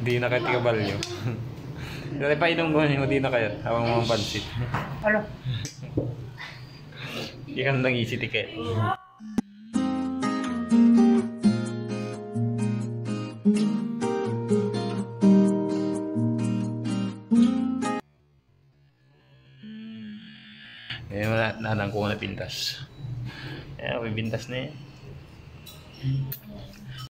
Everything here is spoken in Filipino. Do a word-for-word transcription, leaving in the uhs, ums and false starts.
Di na kayo tikabalyo. Dali pa inom mo yung di na kayo. Hawang mga pansit. Ano? Ikan lang isi tiket. Eh, wala na ko na pintas. Eh, may pintas na eh.